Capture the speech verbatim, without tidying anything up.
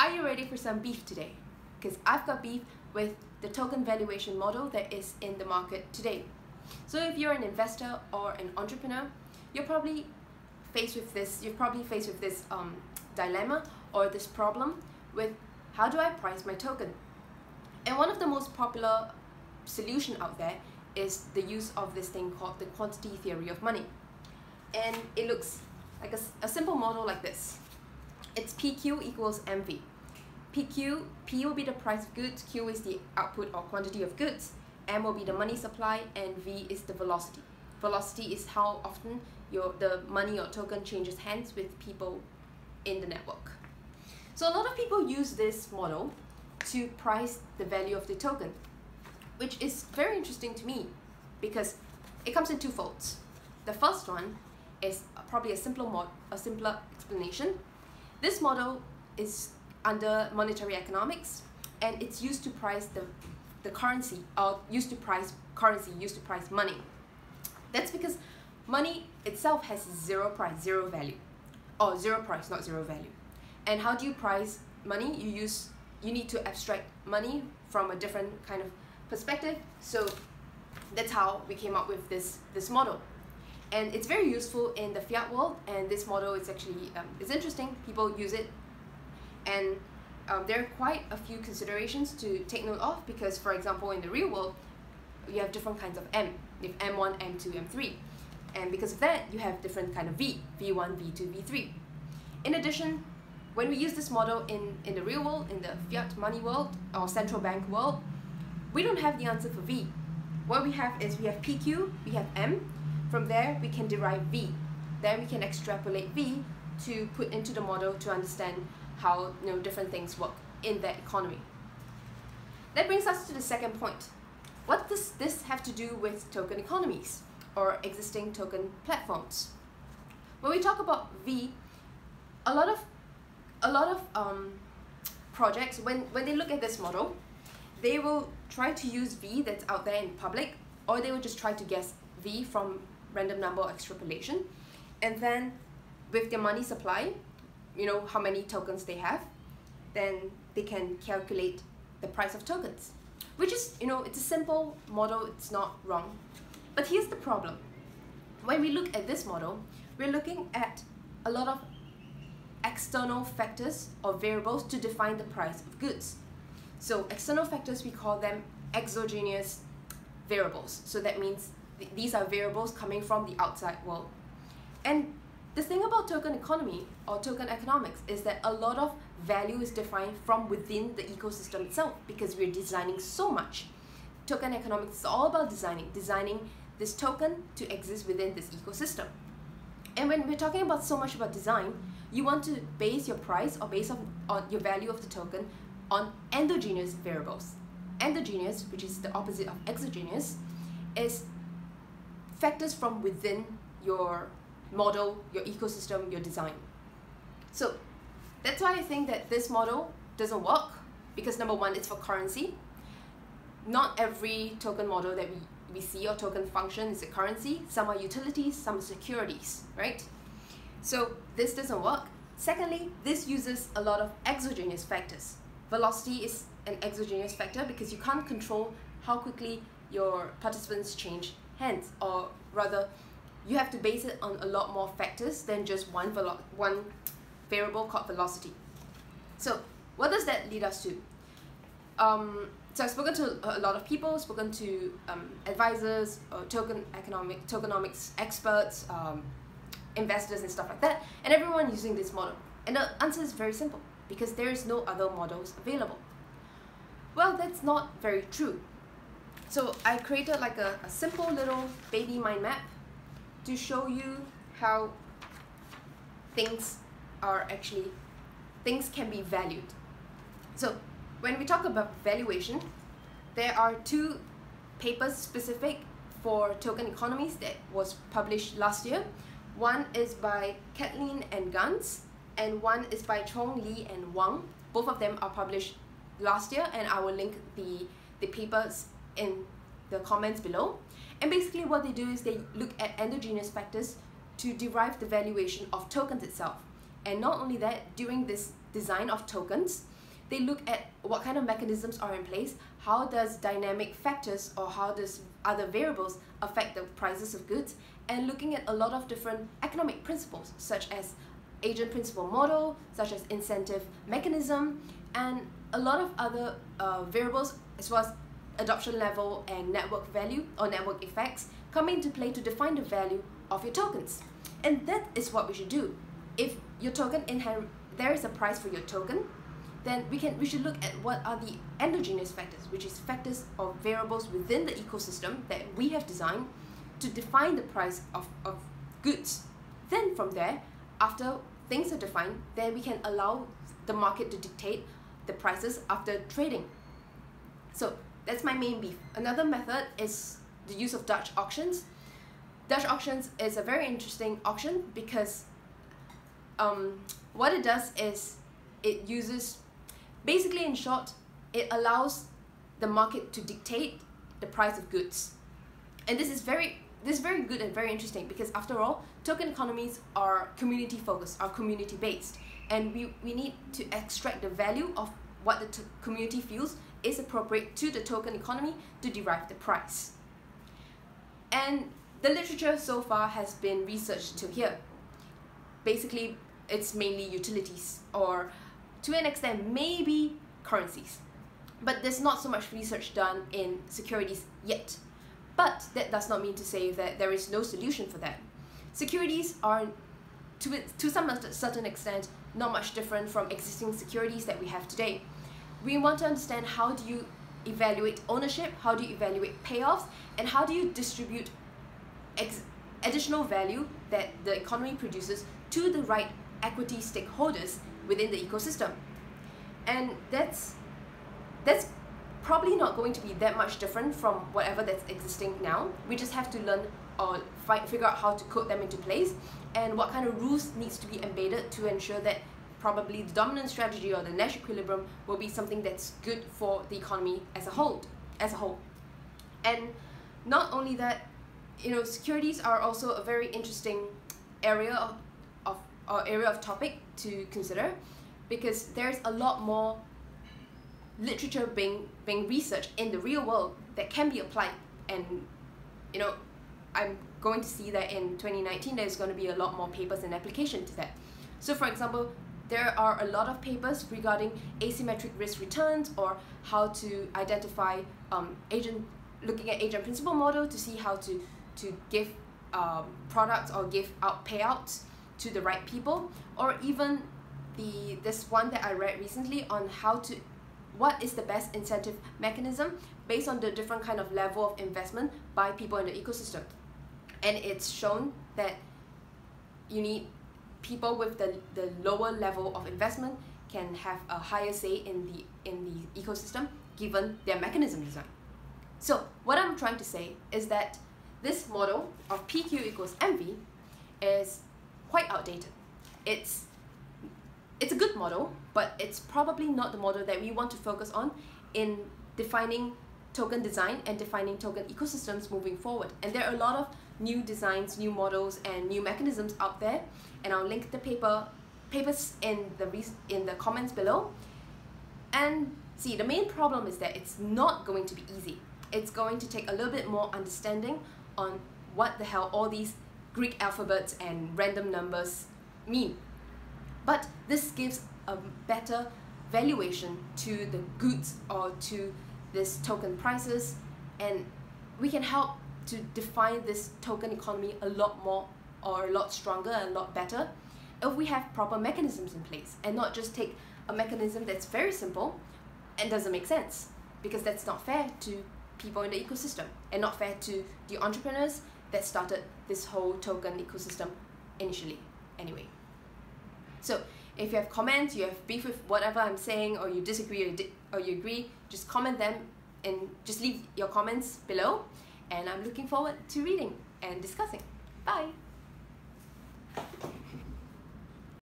Are you ready for some beef today? Because I've got beef with the token valuation model that is in the market today. So if you're an investor or an entrepreneur, you're probably faced with this, you're probably faced with this um, dilemma or this problem with how do I price my token? And one of the most popular solution out there is the use of this thing called the quantity theory of money. And it looks like a, a simple model like this. It's P Q equals M V. P Q, P will be the price of goods, Q is the output or quantity of goods, M will be the money supply, and V is the velocity. Velocity is how often your the money or token changes hands with people in the network. So a lot of people use this model to price the value of the token, which is very interesting to me because it comes in two folds. The first one is probably a simpler mod, a simpler explanation. This model is under monetary economics, and it's used to price the, the currency, or used to price currency, used to price money. That's because money itself has zero price, zero value, or zero price, not zero value. And how do you price money? You use, you need to abstract money from a different kind of perspective. So that's how we came up with this this model. And it's very useful in the fiat world, and this model is actually um, it's interesting. People use it, and um, there are quite a few considerations to take note of because, for example, in the real world, you have different kinds of M. You have M one, M two, M three, and because of that, you have different kind of V, V one, V two, V three. In addition, when we use this model in, in the real world, in the fiat money world or central bank world, we don't have the answer for V. What we have is we have P Q, we have M. From there, we can derive V. Then we can extrapolate V to put into the model to understand how you know different things work in that economy. That brings us to the second point. What does this have to do with token economies or existing token platforms? When we talk about V, a lot of a lot of um, projects, when, when they look at this model, they will try to use V that's out there in public, or they will just try to guess V from random number or extrapolation. And then with their money supply, you know, how many tokens they have, then they can calculate the price of tokens. Which is, you know, it's a simple model, it's not wrong. But here's the problem. When we look at this model, we're looking at a lot of external factors or variables to define the price of goods. So external factors, we call them exogenous variables. So that means th these are variables coming from the outside world. And the thing about token economy or token economics is that a lot of value is defined from within the ecosystem itself because we're designing so much. Token economics is all about designing, designing this token to exist within this ecosystem. And when we're talking about so much about design, you want to base your price or base on, on your value of the token on endogenous variables. Endogenous, which is the opposite of exogenous, is factors from within your model, your ecosystem, your design. So that's why I think that this model doesn't work because number one, it's for currency. Not every token model that we, we see or token function is a currency. Some are utilities, some are securities, right? So this doesn't work. Secondly, this uses a lot of exogenous factors. Velocity is an exogenous factor because you can't control how quickly your participants change hands, or rather, you have to base it on a lot more factors than just one, velo one variable called velocity. So what does that lead us to? Um, so I've spoken to a lot of people, spoken to um, advisors, or token economic, tokenomics experts, um, investors and stuff like that, and everyone using this model. And the answer is very simple, because there is no other models available. Well, that's not very true. So I created like a, a simple little baby mind map to show you how things are actually, things can be valued. So when we talk about valuation, there are two papers specific for token economies that was published last year. One is by Kathleen and Gans, and one is by Chong, Lee, and Wang. Both of them are published last year, and I will link the, the papers in the comments below. And basically what they do is they look at endogenous factors to derive the valuation of tokens itself. And not only that, during this design of tokens, they look at what kind of mechanisms are in place, how does dynamic factors or how does other variables affect the prices of goods, and looking at a lot of different economic principles such as agent principal model, such as incentive mechanism, and a lot of other uh, variables as well as adoption level and network value or network effects come into play to define the value of your tokens. And that is what we should do. If your token inherent, there is a price for your token, then we can we should look at what are the endogenous factors, which is factors or variables within the ecosystem that we have designed to define the price of, of goods. Then from there, after things are defined, then we can allow the market to dictate the prices after trading. So that's my main beef. Another method is the use of Dutch auctions. Dutch auctions is a very interesting auction because um, what it does is it uses, basically in short, it allows the market to dictate the price of goods. And this is very this is very good and very interesting because after all, token economies are community focused, are community based, and we, we need to extract the value of what the t community feels is appropriate to the token economy to derive the price. And the literature so far has been researched to here. Basically, it's mainly utilities or to an extent maybe currencies. But there's not so much research done in securities yet. But that does not mean to say that there is no solution for that. Securities are, to, to some certain extent, not much different from existing securities that we have today. We want to understand how do you evaluate ownership, how do you evaluate payoffs, and how do you distribute ex additional value that the economy produces to the right equity stakeholders within the ecosystem. And that's that's probably not going to be that much different from whatever that's existing now. We just have to learn or find, figure out how to code them into place and what kind of rules needs to be embedded to ensure that probably the dominant strategy or the Nash equilibrium will be something that's good for the economy as a whole. As a whole. And not only that, you know, securities are also a very interesting area of, of or area of topic to consider because there's a lot more literature being being researched in the real world that can be applied. And you know, I'm going to see that in twenty nineteen there's going to be a lot more papers and application to that. So for example, there are a lot of papers regarding asymmetric risk returns or how to identify um, agent, looking at agent principal model to see how to to give um, products or give out payouts to the right people, or even the this one that I read recently on how to what is the best incentive mechanism based on the different kind of level of investment by people in the ecosystem. And it's shown that you need people with the, the lower level of investment can have a higher say in the in the ecosystem given their mechanism design. So what I'm trying to say is that this model of P Q equals M V is quite outdated. It's it's a good model, but it's probably not the model that we want to focus on in defining token design and defining token ecosystems moving forward. And there are a lot of new designs, new models, and new mechanisms out there. And I'll link the paper papers in the in the comments below. And see, the main problem is that it's not going to be easy. It's going to take a little bit more understanding on what the hell all these Greek alphabets and random numbers mean. But this gives a better valuation to the goods or to this token prices, and we can help to define this token economy a lot more or a lot stronger and a lot better if we have proper mechanisms in place and not just take a mechanism that's very simple and doesn't make sense, because that's not fair to people in the ecosystem and not fair to the entrepreneurs that started this whole token ecosystem initially anyway. So if you have comments, you have beef with whatever I'm saying, or you disagree or you, di or you agree, just comment them and just leave your comments below, and I'm looking forward to reading and discussing. Bye!